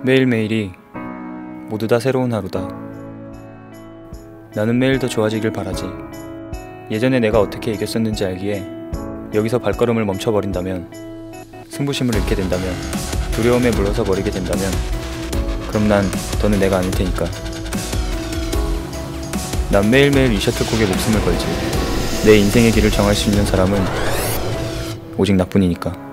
매일매일이 모두 다 새로운 하루다. 나는 매일 더 좋아지길 바라지. 예전에 내가 어떻게 이겼었는지 알기에 여기서 발걸음을 멈춰버린다면, 승부심을 잃게 된다면, 두려움에 물러서 버리게 된다면, 그럼 난 더는 내가 아닐 테니까. 난 매일매일 이 셔틀콕에 목숨을 걸지. 내 인생의 길을 정할 수 있는 사람은 오직 나뿐이니까.